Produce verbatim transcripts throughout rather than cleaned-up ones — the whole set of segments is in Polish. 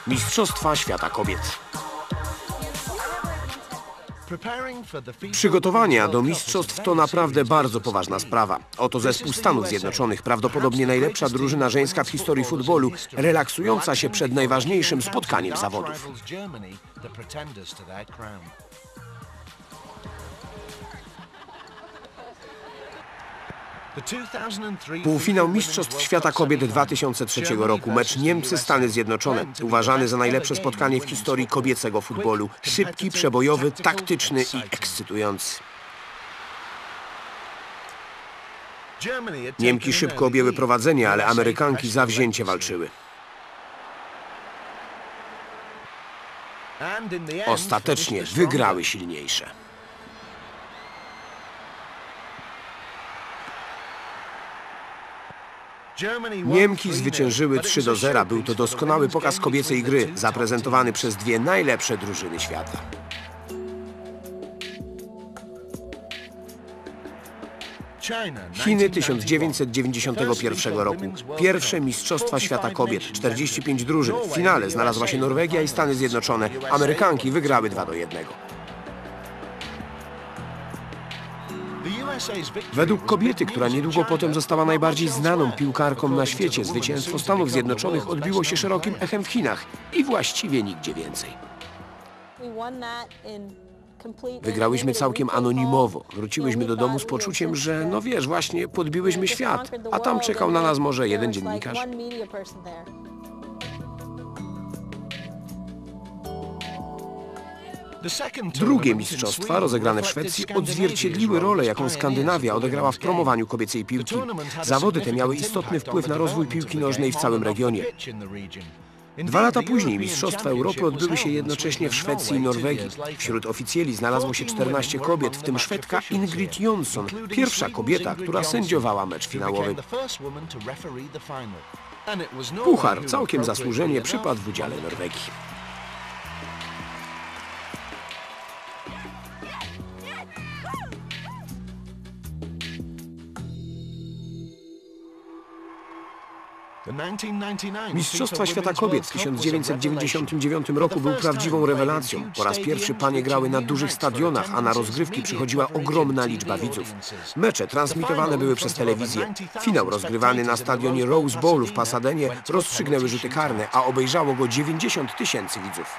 Mistrzostwa Świata Kobiet. Przygotowania do mistrzostw to naprawdę bardzo poważna sprawa. Oto zespół Stanów Zjednoczonych, prawdopodobnie najlepsza drużyna żeńska w historii futbolu, relaksująca się przed najważniejszym spotkaniem zawodów. Półfinał Mistrzostw Świata Kobiet dwa tysiące trzeciego roku. Mecz Niemcy-Stany Zjednoczone. Uważany za najlepsze spotkanie w historii kobiecego futbolu. Szybki, przebojowy, taktyczny i ekscytujący. Niemki szybko objęły prowadzenie, ale Amerykanki zawzięcie walczyły. Ostatecznie wygrały silniejsze. Niemki zwyciężyły trzy do zera. Był to doskonały pokaz kobiecej gry, zaprezentowany przez dwie najlepsze drużyny świata. Chiny tysiąc dziewięćset dziewięćdziesiątego pierwszego roku. Pierwsze Mistrzostwa Świata Kobiet. czterdzieści pięć drużyn. W finale znalazła się Norwegia i Stany Zjednoczone. Amerykanki wygrały dwa do jednego. Według kobiety, która niedługo potem została najbardziej znaną piłkarką na świecie, zwycięstwo Stanów Zjednoczonych odbiło się szerokim echem w Chinach i właściwie nigdzie więcej. Wygrałyśmy całkiem anonimowo. Wróciłyśmy do domu z poczuciem, że no wiesz, właśnie podbiłyśmy świat, a tam czekał na nas może jeden dziennikarz. Drugie mistrzostwa, rozegrane w Szwecji, odzwierciedliły rolę, jaką Skandynawia odegrała w promowaniu kobiecej piłki. Zawody te miały istotny wpływ na rozwój piłki nożnej w całym regionie. Dwa lata później Mistrzostwa Europy odbyły się jednocześnie w Szwecji i Norwegii. Wśród oficjeli znalazło się czternaście kobiet, w tym Szwedka Ingrid Jonsson, pierwsza kobieta, która sędziowała mecz finałowy. Puchar całkiem zasłużenie przypadł w udziale Norwegii. Mistrzostwa Świata Kobiet w tysiąc dziewięćset dziewięćdziesiątym dziewiątym roku był prawdziwą rewelacją. Po raz pierwszy panie grały na dużych stadionach, a na rozgrywki przychodziła ogromna liczba widzów. Mecze transmitowane były przez telewizję. Finał rozgrywany na stadionie Rose Bowl w Pasadenie rozstrzygnęły rzuty karne, a obejrzało go dziewięćdziesiąt tysięcy widzów.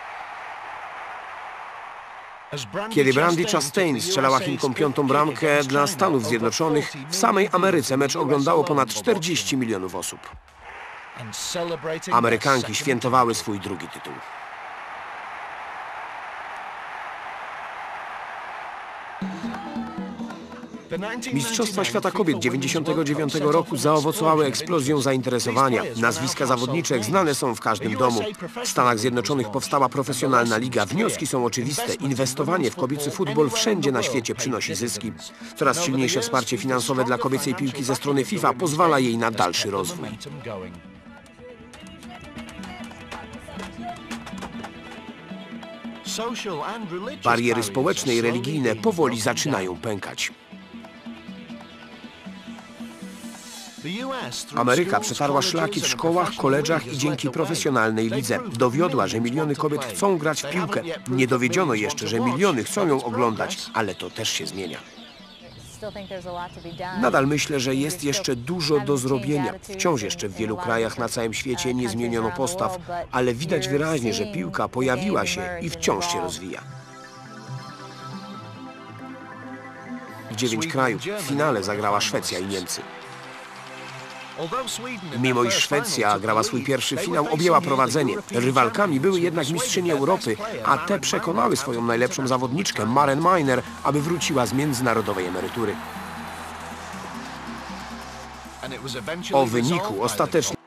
Kiedy Brandi Chastain strzelała Chinkom piątą bramkę dla Stanów Zjednoczonych, w samej Ameryce mecz oglądało ponad czterdzieści milionów osób. Amerykanki świętowały swój drugi tytuł. Mistrzostwa Świata Kobiet dziewięćdziesiątego dziewiątego roku zaowocowały eksplozją zainteresowania. Nazwiska zawodniczek znane są w każdym domu. W Stanach Zjednoczonych powstała profesjonalna liga. Wnioski są oczywiste. Inwestowanie w kobiecy futbol wszędzie na świecie przynosi zyski. Coraz silniejsze wsparcie finansowe dla kobiecej piłki ze strony FIFA pozwala jej na dalszy rozwój. Bariery społeczne i religijne powoli zaczynają pękać. Ameryka przetarła szlaki w szkołach, koledżach i dzięki profesjonalnej lidze dowiodła, że miliony kobiet chcą grać w piłkę. Nie dowiedziono jeszcze, że miliony chcą ją oglądać, ale to też się zmienia. Nadal myślę, że jest jeszcze dużo do zrobienia. Wciąż jeszcze w wielu krajach na całym świecie nie zmieniono postaw, ale widać wyraźnie, że piłka pojawiła się i wciąż się rozwija. W dziewięć krajów w finale zagrała Szwecja i Niemcy. Mimo iż Szwecja grała swój pierwszy finał, objęła prowadzenie. Rywalkami były jednak mistrzynie Europy, a te przekonały swoją najlepszą zawodniczkę, Maren Miner, aby wróciła z międzynarodowej emerytury. O wyniku ostatecznie